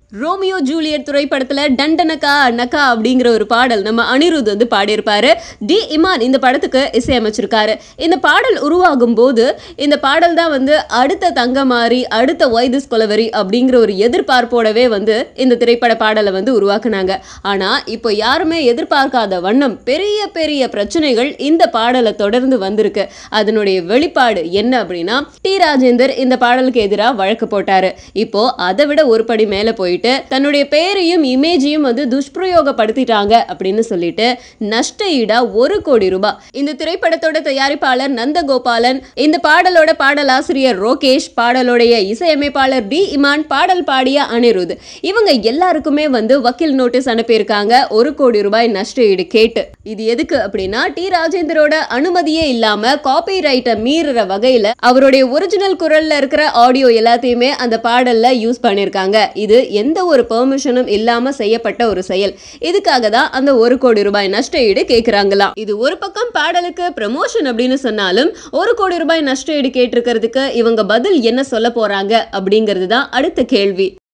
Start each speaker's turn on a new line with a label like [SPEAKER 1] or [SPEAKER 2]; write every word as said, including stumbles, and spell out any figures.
[SPEAKER 1] Romeo Juliet திரைப்படத்துல டண்டனக்கா நக்கா அப்படிங்கிற ஒரு பாடல் நம்ம அனிருத் வந்து பாடியிருப்பாரு. டி இமான் இந்த படத்துக்கு இசையமைச்சிருக்காரு. இந்த பாடல் உருவாகும் போது இந்த பாடல் தான் வந்து அடுத்த தங்கமாரி அடுத்த ஒய் திஸ் கொலவெரி அப்படிங்கிற ஒரு எதிர்பார்ப்போடவே வந்து இந்த திரைப்பட பாடலை வந்து உருவாக்குனாங்க. ஆனா இப்போ யாருமே எதிர்பார்க்காத வண்ணம் பெரிய பெரிய பிரச்சனைகள் இந்த பாடலை தொடர்ந்து வந்திருக்கு. அதனுடைய வெளிப்பாடு என்ன அப்படின்னா, டி ராஜேந்தர் இந்த பாடலுக்கு எதிராக வழக்கு போட்டாரு. இப்போ அதை விட ஒரு படி மேல போயிட்டு தன்னுடைய பெயரையும் இமேஜையும் வந்து துஷ்பிரயோகப்படுத்திட்டாங்க அப்படின்னு சொல்லிட்டு நஷ்ட ஈடா ஒரு கோடி ரூபாய் இந்த திரைப்படத்தோட தயாரிப்பாளர் நந்தகோபாலன், இந்த பாடலோட பாடலாசிரியர் ரோகேஷ், பாடலோடைய இசையமைப்பாளர் டி இமான், பாடல் பாடிய அனிருத், இவங்க எல்லாருக்குமே வந்து வக்கீல் நோட்டீஸ் அனுப்பியிருக்காங்க ஒரு கோடி ரூபாய் நஷ்ட ஈடு கேட்டு. இது எதுக்கு அப்படின்னா, டி ராஜேந்தரோட அனுமதியே இல்லாம காப்பி ரைட்டை மீறுற வகையில அவருடைய ஒரிஜினல் குரல்ல இருக்கிற ஆடியோ எல்லாத்தையுமே அந்த பாடல்ல யூஸ் பண்ணிருக்காங்க. இது எந்த ஒரு பெர்மிஷனும் இல்லாம செய்யப்பட்ட ஒரு செயல். இதுக்காக தான் அந்த ஒரு கோடி ரூபாய் நஷ்ட ஈடு கேட்கிறாங்களாம். இது ஒரு பக்கம் பாடலுக்கு ப்ரமோஷன் அப்படின்னு சொன்னாலும் ஒரு கோடி ரூபாய் நஷ்ட ஈடு கேட்டிருக்கிறதுக்கு இவங்க பதில் என்ன சொல்ல போறாங்க அப்படிங்கிறது தான் அடுத்த கேள்வி.